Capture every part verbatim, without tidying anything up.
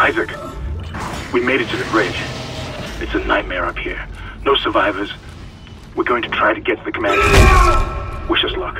Isaac, we made it to the bridge. It's a nightmare up here. No survivors. We're going to try to get to the command center. Wish us luck.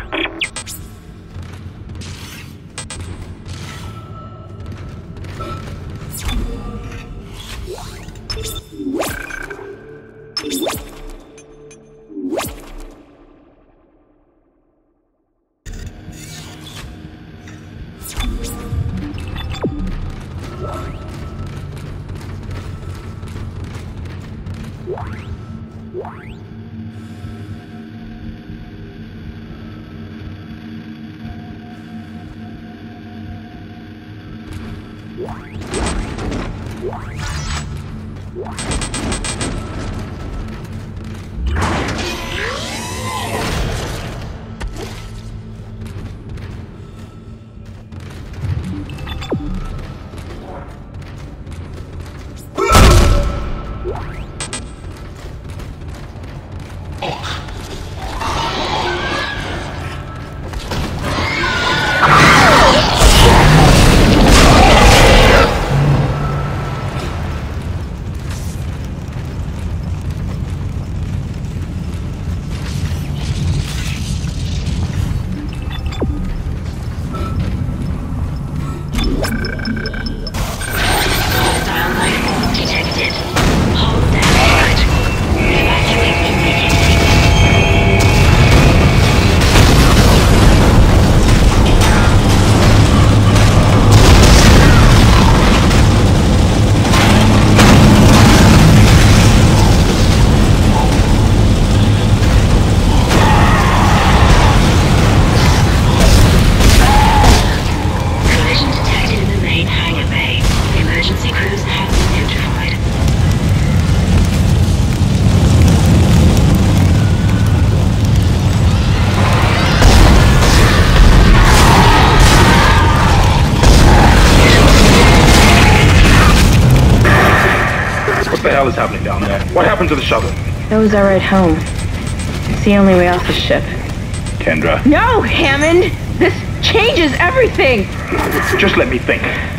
What the hell is happening down there? What happened to the shuttle? That was our ride home. It's the only way off the ship. Kendra. No, Hammond! This changes everything! Just let me think.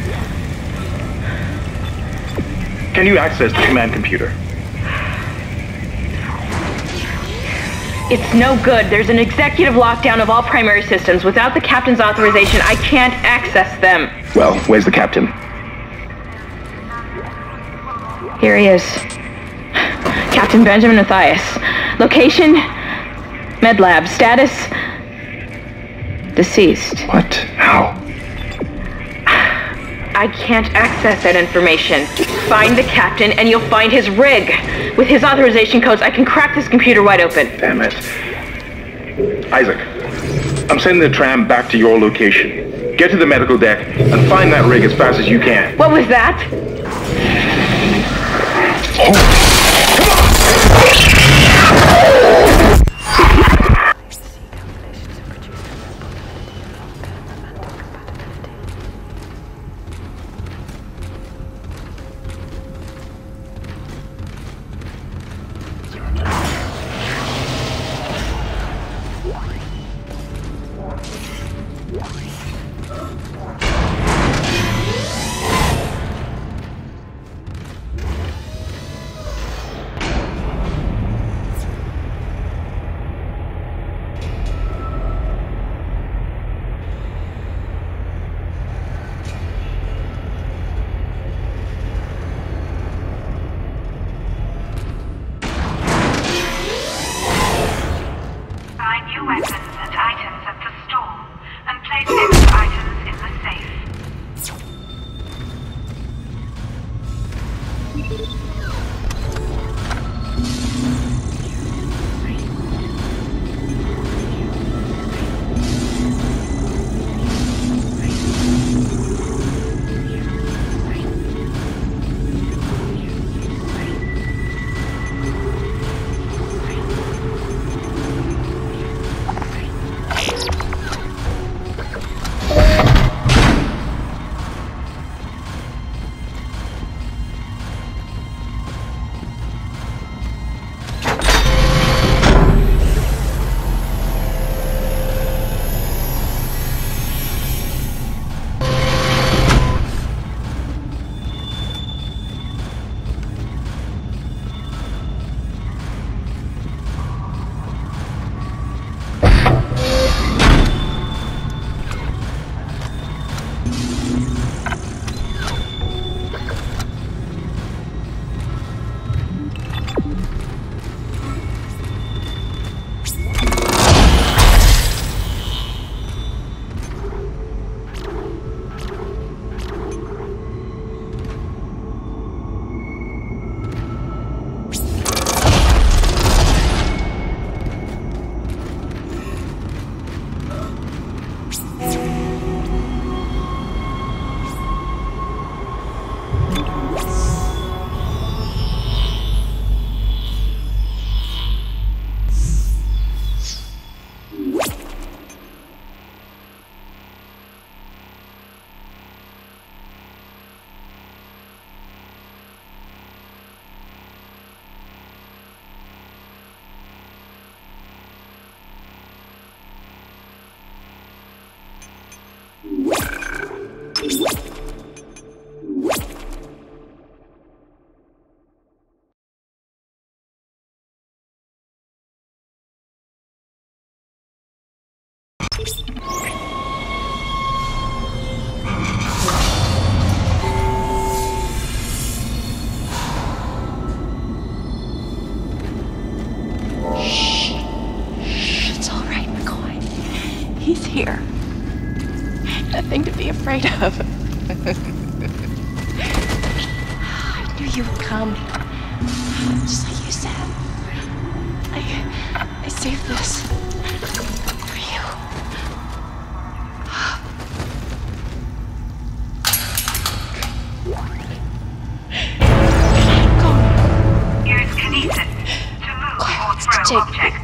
Can you access the command computer? It's no good. There's an executive lockdown of all primary systems. Without the captain's authorization, I can't access them. Well, where's the captain? Here he is. Captain Benjamin Mathius. Location? Med lab. Status? Deceased. What? How? I can't access that information. Find the captain and you'll find his rig. With his authorization codes, I can crack this computer wide open. Damn it. Isaac, I'm sending the tram back to your location. Get to the medical deck and find that rig as fast as you can. What was that? Oh. Come on! nothing to be afraid of. I knew you would come. Just like you said. I... I saved this. For you. Go. Use kinesis to move towards Let's row take... objects.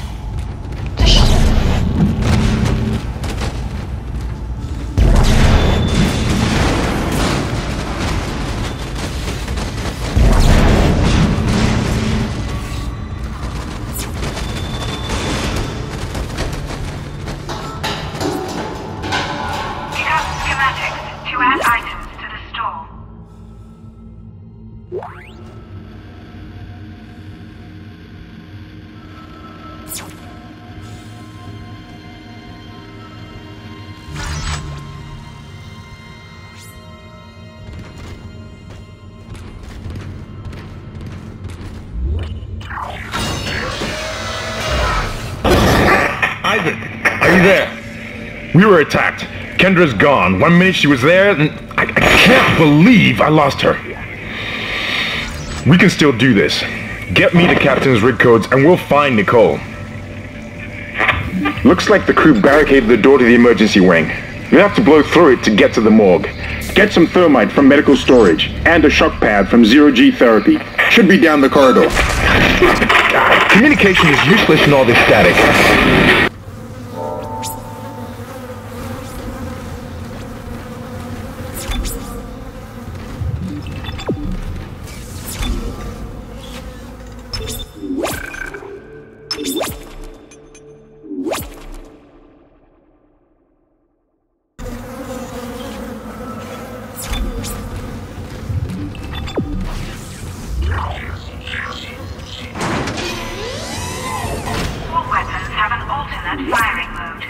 Isaac, are you there? We were attacked. Kendra's gone. One minute she was there, and I, I can't believe I lost her. We can still do this. Get me the captain's rig codes, and we'll find Nicole. Looks like the crew barricaded the door to the emergency wing. We'll have to blow through it to get to the morgue. Get some thermite from medical storage, and a shock pad from zero-G therapy. Should be down the corridor. Communication is useless in all this static. Firing mode.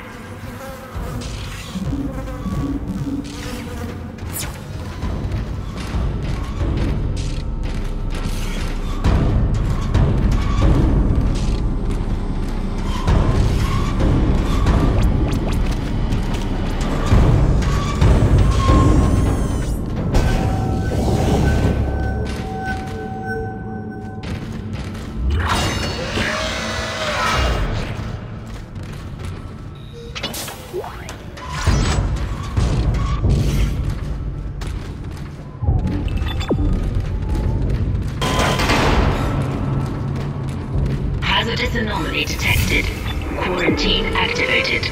Hazardous anomaly detected. Quarantine activated.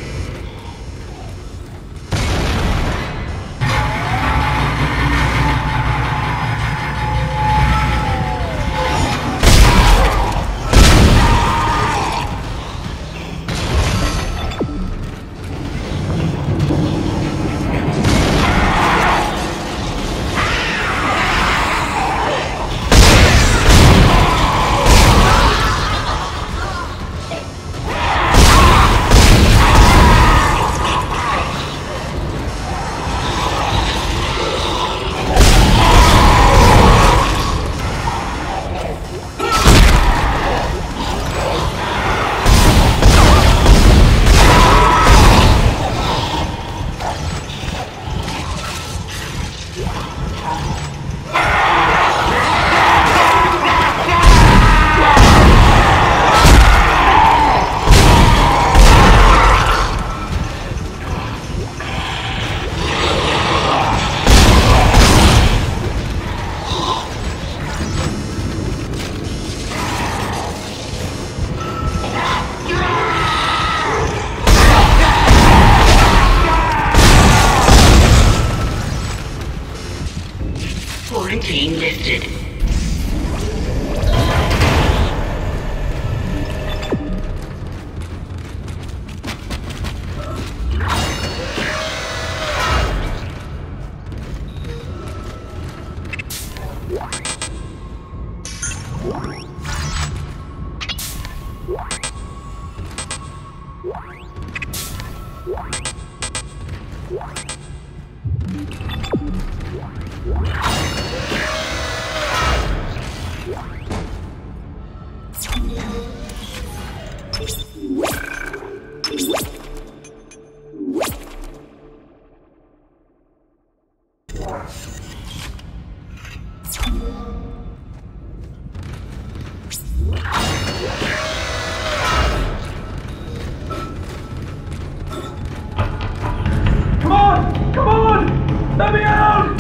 Quarantine lifted. Come on! Come on! Let me out!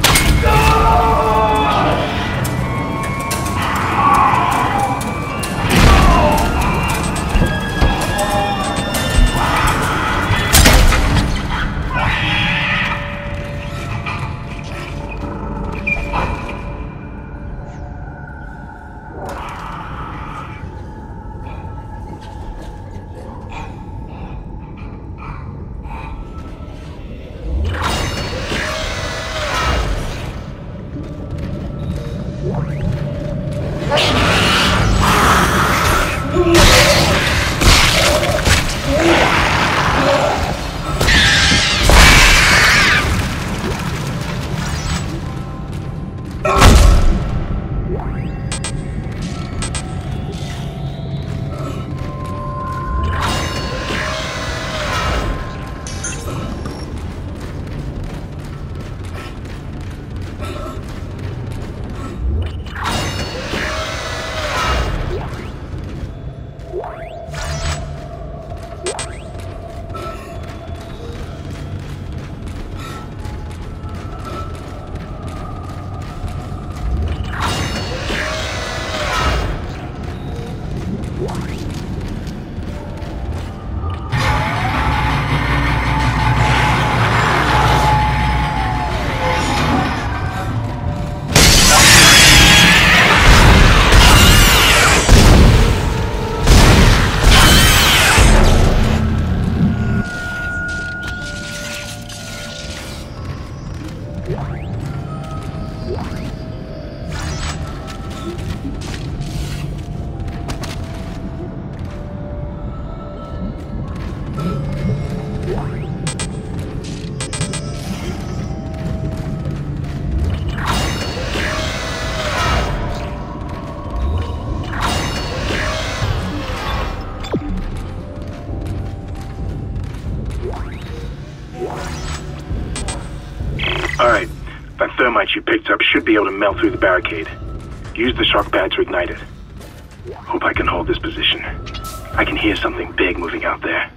Alright, that thermite you picked up should be able to melt through the barricade. Use the shock pad to ignite it. Hope I can hold this position. I can hear something big moving out there.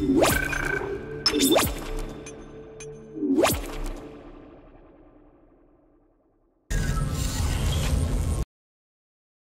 What?